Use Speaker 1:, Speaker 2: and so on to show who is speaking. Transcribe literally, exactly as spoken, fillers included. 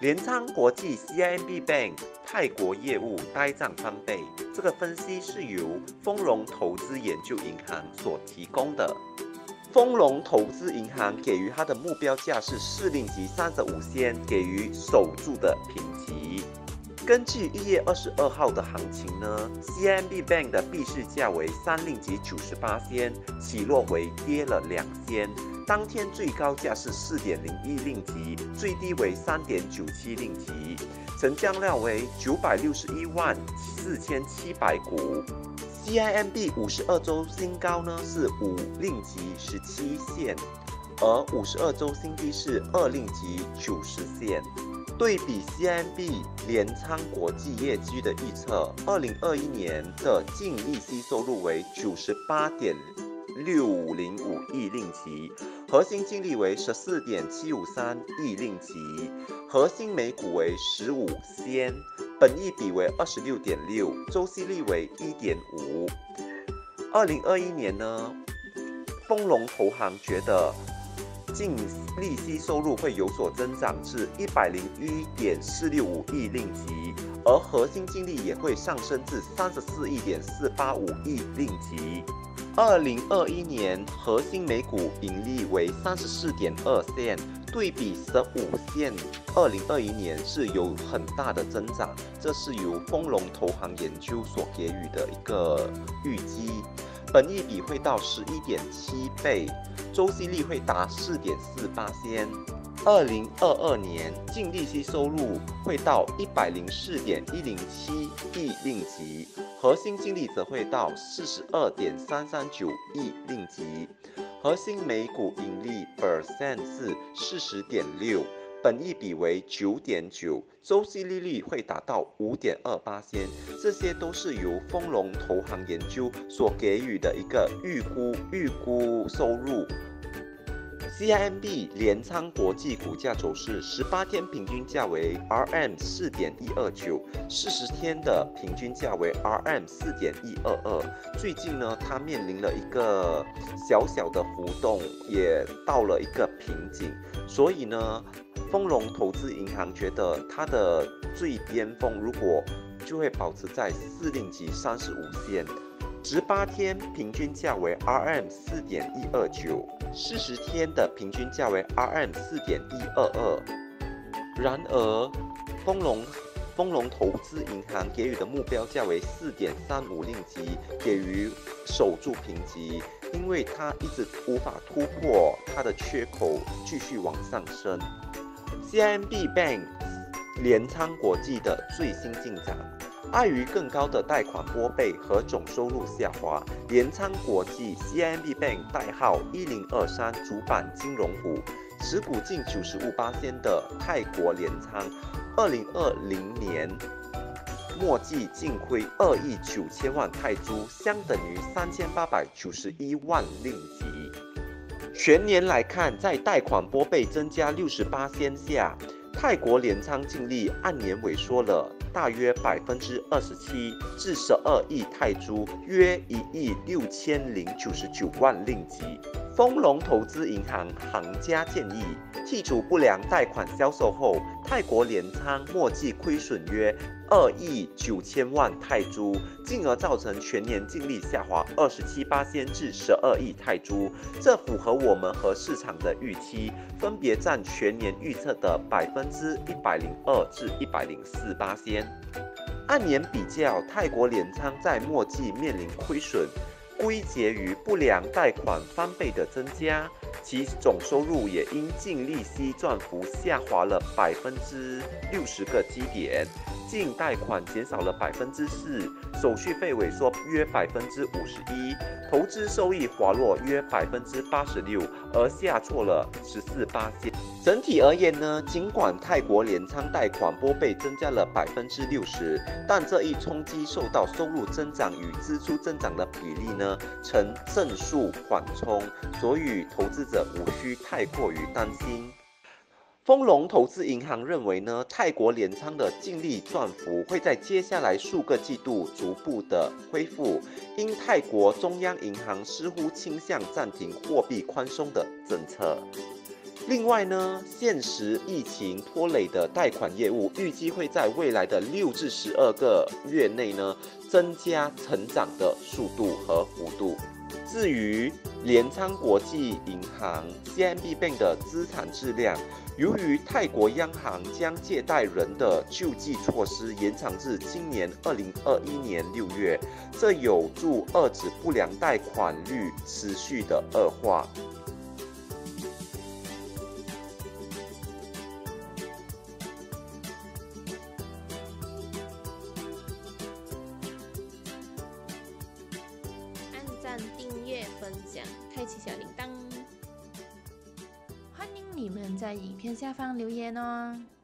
Speaker 1: 联昌国际 C I M B Bank 泰国业务呆账翻倍，这个分析是由丰隆投资研究银行所提供的。丰隆投资银行给予它的目标价是四令吉三十五仙，给予守住的评级。根据一月二十二号的行情呢 ，C I M B Bank 的闭市价为三令吉九十八仙，起落为跌了两仙。当天最高价是四点零一令吉，最低为三点九七令吉，成交量为九百六十一万四千七百股。C I M B 五十二周新高呢是五令吉十七线，而五十二周新低是二令吉九十线。对比 C I M B 联昌国际业绩的预测，二零二一年的净利息收入为九十八点六零五亿令吉，核心净利为十四点七五三亿令吉，核心每股为十五仙。本益比为二十六点六，周息率为一点五。二零二一年呢，丰隆投行觉得净利息收入会有所增长至一百零一点四六五亿令吉，而核心净利也会上升至三十四亿点四八五亿令吉。二零二一年核心每股盈利为三十四点二仙。对比十五线，二零二一年是有很大的增长，这是由丰隆投行研究所给予的一个预计。本益比会到十一点七倍，周息率会达四点四八仙。二零二二年净利息收入会到一百零四点一零七亿令吉，核心净利则会到四十二点三三九亿令吉。核心每股盈利 percent 是四十点六，本益比为九点九，周息利率会达到五点二八仙，这些都是由丰隆投行研究所给予的一个预估预估收入。C I M B 联昌国际股价走势，十八天平均价为 R M 四点一二九，四十天的平均价为 R M 四点一二二。最近呢，它面临了一个小小的浮动，也到了一个瓶颈，所以呢，丰隆投资银行觉得它的最巅峰如果就会保持在四令吉三十五线。十八天平均价为 R M 四点一二九，四十天的平均价为 R M 四点一二二。然而，丰隆丰隆投资银行给予的目标价为四点三五令吉，给予守住评级，因为它一直无法突破它的缺口，继续往上升。C I M B Bank 联昌国际的最新进展。碍于更高的贷款拨备和总收入下滑，联昌国际 C I M B Bank 代号一零二三主板金融股，持股近九十五巴仙的泰国联昌，二零二零年末季净亏二亿九千万泰铢，相等于三千八百九十一万令吉。全年来看，在贷款拨备增加六十八仙下，泰国联昌净利按年萎缩了大约百分之二十七，至十二亿泰铢，约一亿六千零九十九万令吉。丰隆投资银行行家建议，剔除不良贷款销售后，泰国联昌末季亏损约二亿九千万泰铢，进而造成全年净利下滑二十七巴仙至十二亿泰铢，这符合我们和市场的预期，分别占全年预测的百分之一百零二至一百零四巴仙。按年比较，泰国联昌在末季面临亏损，归结于不良贷款翻倍的增加，其总收入也因净利息赚幅下滑了百分之六十个基点，净贷款减少了百分之四，手续费萎缩约百分之五十一，投资收益滑落约百分之八十六，而下挫了十四巴仙。整体而言呢，尽管泰国联昌贷款拨备增加了百分之六十，但这一冲击受到收入增长与支出增长的比例呢呈正数缓冲，所以投资者无需太过于担心。丰隆投资银行认为呢，泰国联昌的净利赚幅会在接下来数个季度逐步的恢复，因泰国中央银行似乎倾向暂停货币宽松的政策。 另外呢，现时疫情拖累的贷款业务，预计会在未来的六至十二个月内呢，增加成长的速度和幅度。至于联昌国际银行 C I M B Bank 的资产质量，由于泰国央行将借贷人的救济措施延长至今年二零二一年六月，这有助遏制不良贷款率持续的恶化。
Speaker 2: 按赞、订阅、分享，开启小铃铛。
Speaker 3: 欢迎你们在影片下方留言哦。